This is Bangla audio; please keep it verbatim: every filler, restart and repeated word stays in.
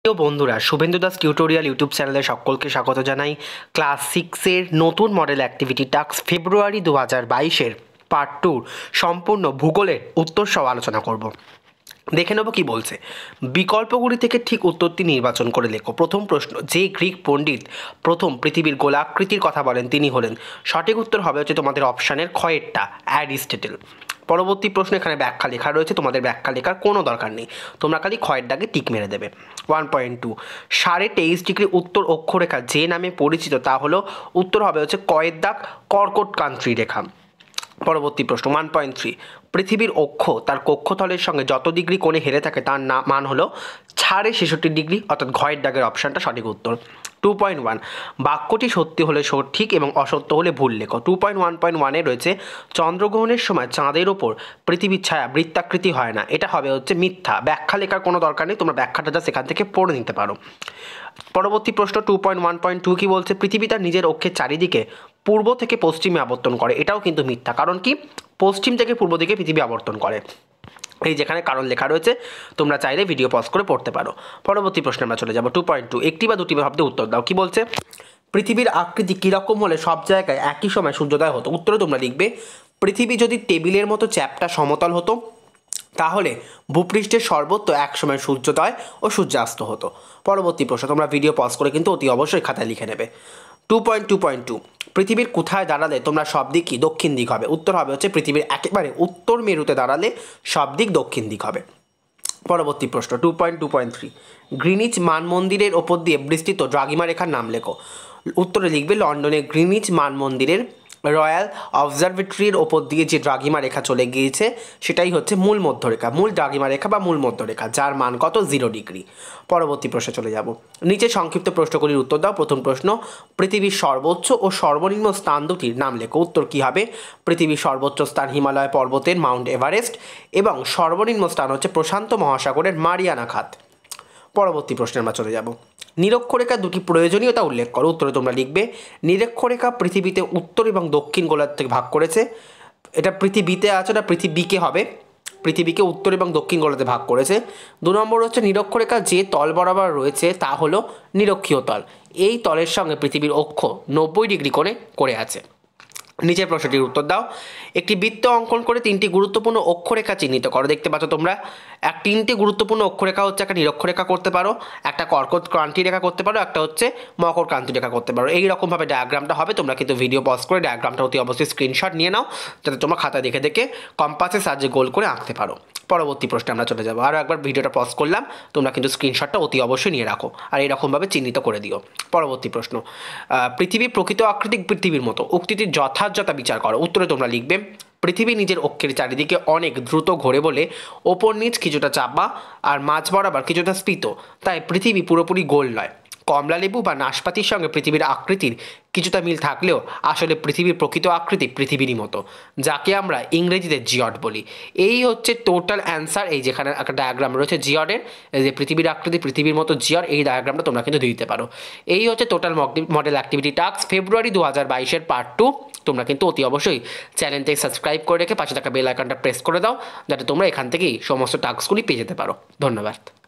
প্রিয় বন্ধুরা, শুভেন্দু দাস টিউটোরিয়াল ইউটিউব চ্যানেলে সকলকে স্বাগত জানাই। ক্লাস সিক্সের নতুন মডেল অ্যাক্টিভিটি টাস্ক ফেব্রুয়ারি দু হাজার বাইশের পার্ট টুর সম্পূর্ণ ভূগোলের উত্তর সহ আলোচনা করব। দেখে নেব কি বলছে। বিকল্পগুলি থেকে ঠিক উত্তরটি নির্বাচন করে লেখো। প্রথম প্রশ্ন, যে গ্রিক পণ্ডিত প্রথম পৃথিবীর গোলাকৃতির কথা বলেন তিনি হলেন। সঠিক উত্তর হবে হচ্ছে তোমাদের অপশানের ক্ষয়েরটা, অ্যারিস্টটল। পরবর্তী প্রশ্ন, এখানে ব্যাখ্যা লেখা রয়েছে, তোমাদের ব্যাখ্যা লেখার কোনো দরকার নেই, তোমরা খালি ক্ষয়ের দাগে টিক মেরে দেবে। ওয়ান পয়েন্ট টু, সাড়ে তেইশ ডিগ্রি উত্তর অক্ষরেখা যে নামে পরিচিত তা হলো, উত্তর হবে হচ্ছে কয়ের দাগ কর্কটক্রান্তি রেখা। পরবর্তী প্রশ্ন ওয়ান পয়েন্ট থ্রি, পৃথিবীর অক্ষ তার কক্ষতলের সঙ্গে যত ডিগ্রি কোণে হেরে থাকে তার না মান হলো সাড়ে ছেষট্টি ডিগ্রি, অর্থাৎ ঘয়ের দাগের অপশানটা সঠিক উত্তর। টু পয়েন্ট ওয়ান, বাক্যটি সত্যি হলে সঠিক এবং অসত্য হলে ভুল লেখো। টু পয়েন্ট ওয়ান পয়েন্ট ওয়ানে রয়েছে, চন্দ্রগ্রহণের সময় চাঁদের ওপর পৃথিবীর ছায়া বৃত্তাকৃতি হয় না, এটা হবে হচ্ছে মিথ্যা। ব্যাখ্যা লেখার কোনো দরকার নেই, তোমরা ব্যাখ্যাটা যা সেখান থেকে পড়ে নিতে পারো। পরবর্তী প্রশ্ন two point one point two কি বলছে, পৃথিবী তার নিজের অক্ষের চারিদিকে পূর্ব থেকে পশ্চিমে আবর্তন করে, এটাও কিন্তু মিথ্যা। কারণ কি, পশ্চিম থেকে পূর্ব দিকে পৃথিবী আবর্তন করে, এই যেখানে কারণ লেখা রয়েছে, তোমরা চাইলে ভিডিও পজ করে পড়তে পারো। পরবর্তী প্রশ্নে আমরা চলে যাব। টু পয়েন্ট টু, একটি বা দুটি শব্দে উত্তর দাও। কি বলছে, পৃথিবীর আকৃতি কীরকম হলে সব জায়গায় একই সময় সূর্যোদয় হতো। উত্তরে তোমরা লিখবে, পৃথিবী যদি টেবিলের মতো চ্যাপ্টা সমতল হতো তাহলে ভূপৃষ্ঠের সর্বত্র একসময় সূর্যোদয় ও সূর্যাস্ত হতো। পরবর্তী প্রশ্ন, তোমরা ভিডিও পজ করে কিন্তু অতি অবশ্যই খাতায় লিখে নেবে। Two point two point two, পৃথিবীর কোথায় দাঁড়ালে তোমরা সব দিকই দক্ষিণ দিক হবে। উত্তর হবে হচ্ছে পৃথিবীর একেবারে উত্তর মেরুতে দাঁড়ালে সব দিক দক্ষিণ দিক হবে। পরবর্তী প্রশ্ন two point two point three, Greenwich মানমন্দিরের ওপর দিয়ে বিস্তৃত দ্রাঘিমা রেখার নাম লেখো। উত্তরে লিখবে, লন্ডনের গ্রিনিচ মানমন্দিরের রয়্যাল অবজারভেটরির ওপর দিয়ে যে দ্রাঘিমা রেখা চলে গিয়েছে সেটাই হচ্ছে মূল মধ্যরেখা, মূল দ্রাঘিমা রেখা বা মূল মধ্যরেখা, যার মান কত, জিরো ডিগ্রি। পরবর্তী প্রশ্নে চলে যাব। নিচে সংক্ষিপ্ত প্রশ্নগুলির উত্তর দাও। প্রথম প্রশ্ন, পৃথিবীর সর্বোচ্চ ও সর্বনিম্ন স্থান দুটির নাম লেখো। উত্তর কী হবে, পৃথিবীর সর্বোচ্চ স্থান হিমালয় পর্বতের মাউন্ট এভারেস্ট এবং সর্বনিম্ন স্থান হচ্ছে প্রশান্ত মহাসাগরের মারিয়ানা খাত। পরবর্তী প্রশ্নে আমরা চলে যাব। নিরক্ষরেখা দুটি প্রয়োজনীয়তা উল্লেখ করো। উত্তরে তোমরা লিখবে, নিরক্ষরেখা পৃথিবীতে উত্তর এবং দক্ষিণ গোলার্ধ থেকে ভাগ করেছে। এটা পৃথিবীতে আছে, এটা পৃথিবীকে হবে, পৃথিবীকে উত্তর এবং দক্ষিণ গোলার্ধে ভাগ করেছে। দু নম্বর হচ্ছে, নিরক্ষরেখা যে তল বরাবর রয়েছে তা হলো নিরক্ষীয় তল, এই তলের সঙ্গে পৃথিবীর অক্ষ নব্বই ডিগ্রি কোণে করে আছে। নিচের প্রশ্নটির উত্তর দাও। একটি বৃত্ত অঙ্কন করে তিনটি গুরুত্বপূর্ণ অক্ষরেখা চিহ্নিত করো। দেখতে পাচ্ছ তোমরা, এক তিনটি গুরুত্বপূর্ণ অক্ষরেখা হচ্ছে, একটা নিরক্ষরেখা করতে পারো, একটা কর্কট ক্রান্তি রেখা করতে পারো, একটা হচ্ছে মকর ক্রান্তি রেখা করতে পারো। এইরকমভাবে ডায়াগ্রামটা হবে। তোমরা কিন্তু ভিডিও পজ করে ডায়াগ্রামটা অতি অবশ্যই স্ক্রিনশট নিয়ে নাও, যাতে তোমরা খাতা দেখে দেখে কম্পাসের সাহায্যে গোল করে আঁকতে পারো। পরবর্তী প্রশ্নে আমরা চলে যাবো। আরও একবার ভিডিওটা পজ করলাম, তোমরা কিন্তু স্ক্রিনশটটা অতি অবশ্যই নিয়ে রাখো আর এরকমভাবে চিহ্নিত করে দিও। পরবর্তী প্রশ্ন, পৃথিবীর প্রকৃত আকৃতি পৃথিবীর মতো, উক্তিটির যথার্থতা বিচার করো। উত্তরে তোমরা লিখবে, পৃথিবী নিজের অক্ষের চারিদিকে অনেক দ্রুত ঘোরে বলে ওপর নিচ কিছুটা চাপা আর মাঝ বরাবর কিছুটা স্ফীত, তাই পৃথিবী পুরোপুরি গোল নয়। কমলালেবু বা নাশপাতির সঙ্গে পৃথিবীর আকৃতির কিছুটা মিল থাকলেও আসলে পৃথিবীর প্রকৃত আকৃতি পৃথিবীরই মতো, যাকে আমরা ইংরেজিতে জিওড বলি। এই হচ্ছে টোটাল অ্যান্সার। এই যেখানে একটা ডায়াগ্রাম রয়েছে জিওডের, এই যে পৃথিবীর আকৃতি পৃথিবীর মতো জিওড, এই ডায়াগ্রামটা তোমরা কিন্তু দিতে পারো। এই হচ্ছে টোটাল মডেল অ্যাক্টিভিটি টাস্ক ফেব্রুয়ারি দু হাজার বাইশের পার্ট টু। তোমরা কিন্তু অতি অবশ্যই চ্যানেলটাকে সাবস্ক্রাইব করে রেখে পাশে থাকা বেল আইকনটা প্রেস করে দাও, যাতে তোমরা এখান থেকেই সমস্ত টাস্কগুলি পেয়ে যেতে পারো। ধন্যবাদ।